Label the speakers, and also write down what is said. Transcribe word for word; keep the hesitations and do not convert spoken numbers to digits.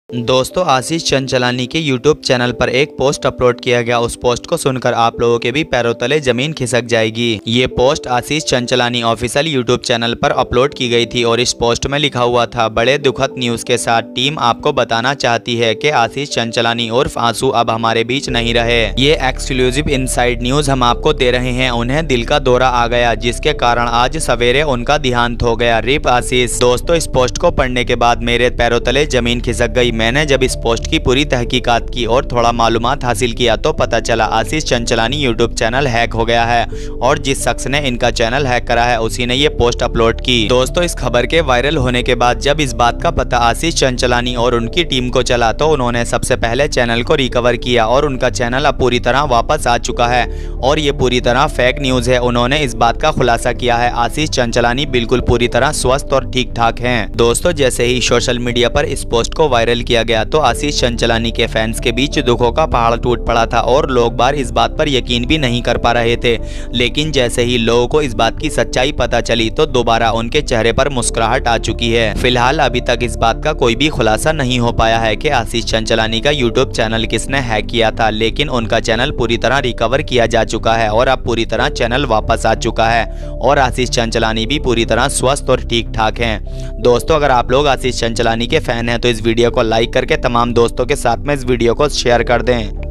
Speaker 1: दोस्तों, आशीष चंचलानी के YouTube channel पर एक पोस्ट अपलोड किया गया। उस पोस्ट को सुनकर आप लोगों के भी पैरों तले जमीन खिसक जाएगी। ये post Ashish Chanchlani official YouTube channel पर अपलोड की गई थी और इस पोस्ट में लिखा हुआ था, बड़े दुखद न्यूज के साथ टीम आपको बताना चाहती है कि आशीष चंचलानी उर्फ आंसू अब हमारे बीच नहीं रहे। ये एक्सक्लूसिव इनसाइड न्यूज हम आपको दे रहे हैं। उन्हें दिल का दौरा आ गया, जिसके कारण आज सवेरे उनका देहांत हो गया। रिप आशीष। दोस्तों, इस पोस्ट को पढ़ने के बाद मेरे पैरों तले जमीन खिसक गई। मैंने जब इस पोस्ट की पूरी तहकीकात की और थोड़ा मालूमात हासिल किया तो पता चला Ashish Chanchlani YouTube channel hack हो गया है और जिस शख्स ने इनका चैनल हैक करा है उसी ने ये पोस्ट अपलोड की। दोस्तों, इस खबर के वायरल होने के बाद जब इस बात का पता आशीष चंचलानी और उनकी टीम को चला तो उन्होंने सबसे पहले चैनल को रिकवर किया और उनका चैनल अब पूरी तरह वापस आ चुका है और ये पूरी तरह फेक न्यूज है। उन्होंने इस बात का खुलासा किया है, आशीष चंचलानी बिल्कुल पूरी तरह स्वस्थ और ठीक ठाक हैं। दोस्तों, जैसे ही सोशल मीडिया पर इस पोस्ट को वायरल किया गया तो आशीष चंचलानी के फैंस के बीच दुखों का पहाड़ टूट पड़ा था और लोग बार इस बात पर यकीन भी नहीं कर पा रहे थे। लेकिन जैसे ही लोगों को इस बात की सच्चाई पता चली तो दोबारा उनके चेहरे पर मुस्कुराहट आ चुकी है। फिलहाल अभी तक इस बात का कोई भी खुलासा नहीं हो पाया है कि आशीष चंचलानी का यूट्यूब चैनल किसने हैक किया था, लेकिन उनका चैनल पूरी तरह रिकवर किया जा चुका है और अब पूरी तरह चैनल वापस आ चुका है और आशीष चंचलानी भी पूरी तरह स्वस्थ और ठीक ठाक हैं। दोस्तों, अगर आप लोग आशीष चंचलानी के फैन हैं तो इस वीडियो को लाइक करके तमाम दोस्तों के साथ में इस वीडियो को शेयर कर दें।